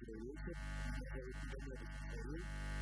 добрый вечер. Меня зовут Дамир Исмаил.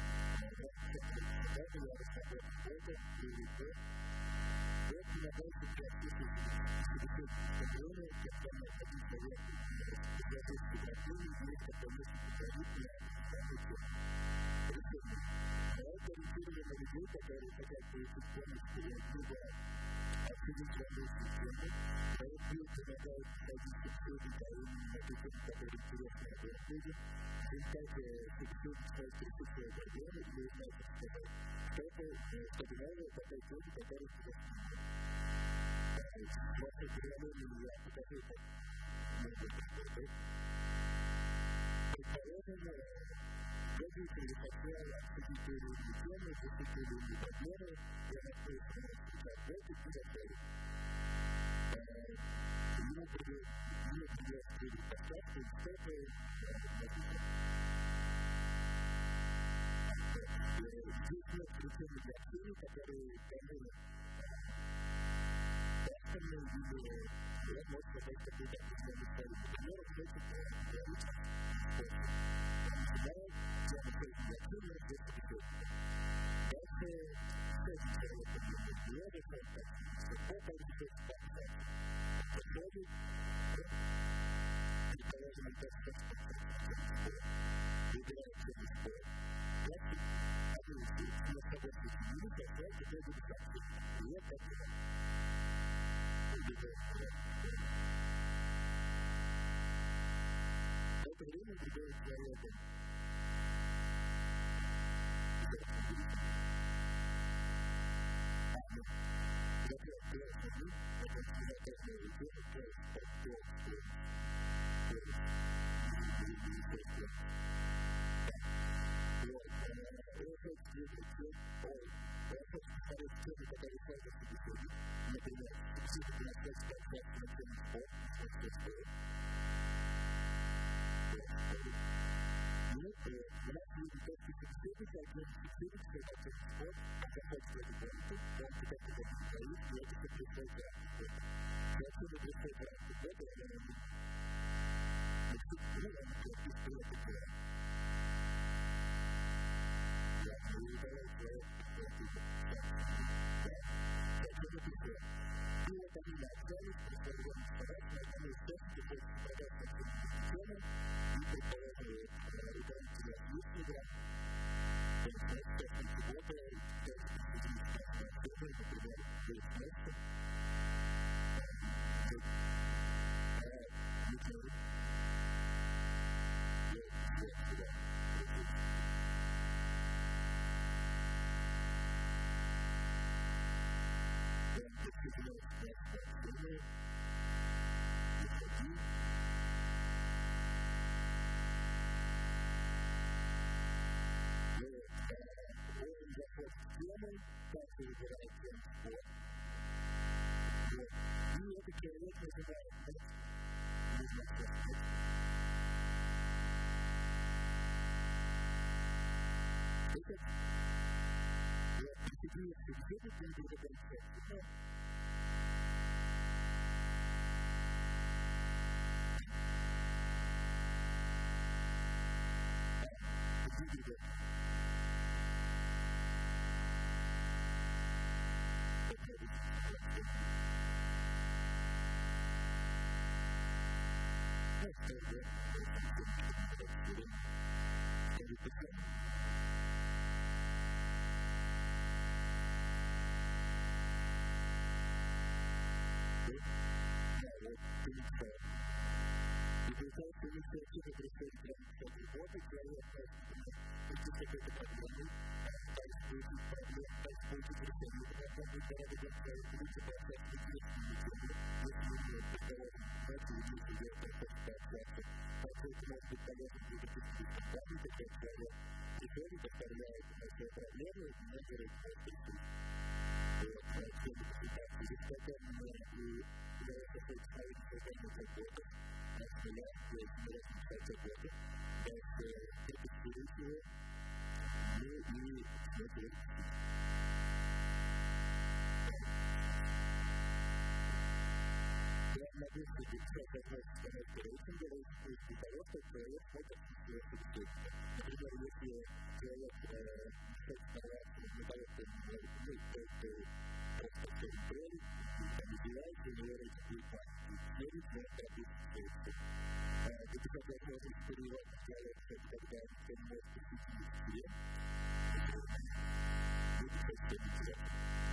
Я рассказываю фото и видео. Вот меня дальше практически собеседование, когда необходимо ехать в физиологические проблемы, есть какой-то специалист на эту решение. Я ориентирую на людей, которые хотят получить помощь либо обсудить свою систему, а вот люди помогают ходить в обсудить, а именно на ту тему, которая интересна для обсудить, и также обсудить свои критические проблемы и узнать, так сказать, что-то подобное по той теме, которая тебя в вашей приложении я покажу, как можно работать. Предположим, водитель хотел обсудить ту или иную тему, решить ту или иную проблему, я нашел информацию, как работать и заходит. Ему придется через подкаст, и что-то написано. Здесь нет причины для общения, которые кому остальные видео, я могу сказать, какой-то определенный столик. Например, кто-то говорит, что я написал для общения, здесь приходит. Дальше, кстати, человек, я решил, что кто-то решит подкаст. Подходит, предположим, это выбирает через спор. Дальше, на согласии с ними, тогда это будет так. И вот так и так. В это время другой человек. принципе, сейчас возможно становится рейтинговой из-за того, что человек может осуществить. Например, если человек хочет становиться для того, чтобы просто контролить, там издевается, у него рейтинг будет падать, и следует, но пропустить. Это как возможность перевод человека, когда он может посвятить себе, будет очень интересно.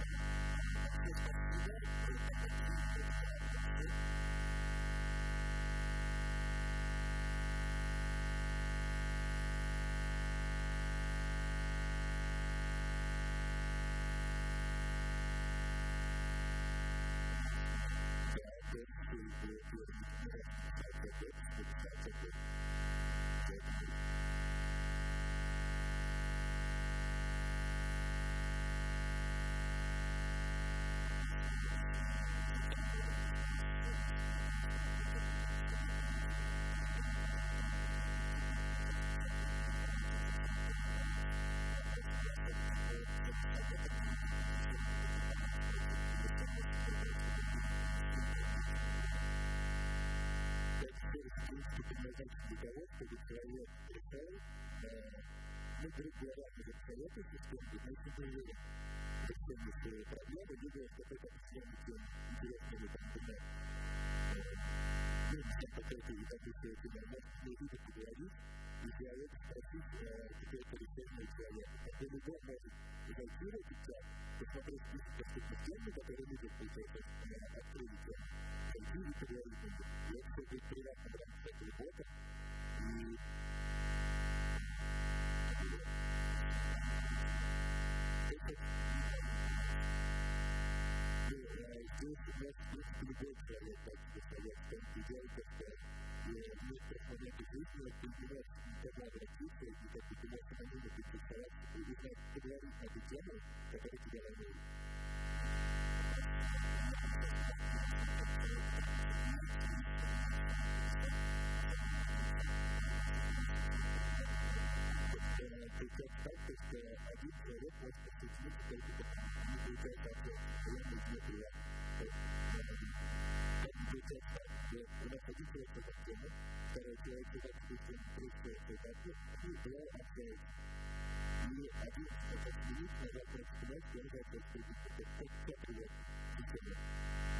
Для того, чтобы человек решал, грубо говоря, этот совет и систему, если не уверен в решении своей проблемы, либо в какой-то определенной теме интересной там думать. Ну, там какой-то допустим, может не видеть поговорить, и человек спросить какое-то решение человека. Такой любой может зайти в этот чат, посмотреть список доступных тем, которые видят, получается, открыли тему, зайти и поговорить с ним. И это все будет приватно в рамках этого бота. И здесь у нас есть любой человек, так сказать, что он делает это, и в некоторых моментах жизни ты не можешь никогда обратиться, и как ты можешь самому написать, и узнать, поговорить на эту тему, которая тебя волнует. Получается так, что один человек может посвятить только не получается ответ, и он не приятно. Так не получается так, что у нас один человек по тему, второй человек задает третий человек по тему, и два общаются. И один как минут назад может сказать, что он готов следить, как привет систему.